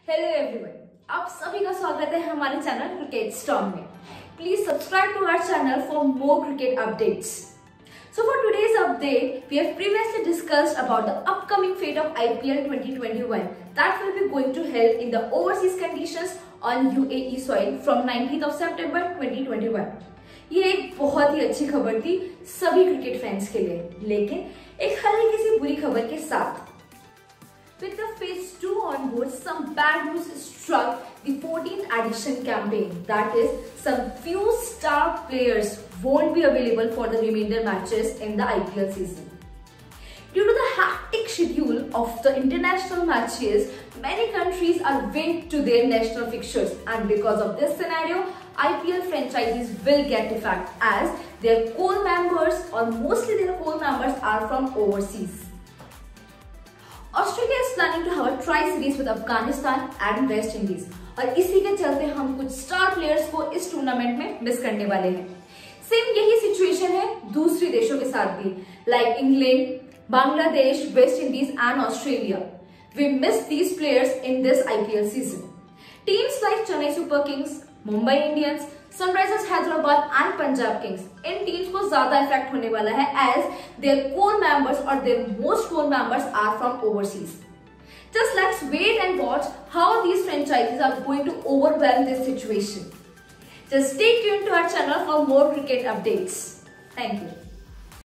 Hello everyone, आप सभी का स्वागत है हमारे चैनल क्रिकेट स्टॉर्म में। Please subscribe to our channel for more cricket updates. So for today's update, we have previously discussed about the upcoming fate of IPL 2021 that will be going to held in the overseas conditions on UAE soil from 19th of September 2021. ये एक बहुत ही अच्छी खबर थी सभी cricket fans के लिए, लेकिन एक हल्की सी बुरी खबर के साथ। With the phase 2 on board, some bad news struck the 14th edition campaign. That is, some few star players won't be available for the remainder matches in the IPL season. Due to the hectic schedule of the international matches, many countries are wedded to their national fixtures, and because of this scenario, IPL franchises will get affected as their core members or mostly their core members are from overseas. Australia is planning to have a tri-series with Afghanistan and West Indies और इसी के चलते हम कुछ star players को इस tournament में miss करने वाले हैं। सेम यही सिचुएशन है दूसरे देशों के साथ भी, like England, Bangladesh, West Indies and Australia. We miss these players in this IPL season. Teams like Chennai Super Kings, Mumbai Indians, Sunrisers Hyderabad and Punjab Kings, इन टीम्स को ज्यादा इफेक्ट होने वाला है एज देयर कोर मेंबर्स और their most core members are from overseas. Just let's wait and watch how these franchises are going to overwhelm this situation. Just stay tuned to our channel for more cricket updates. Thank you.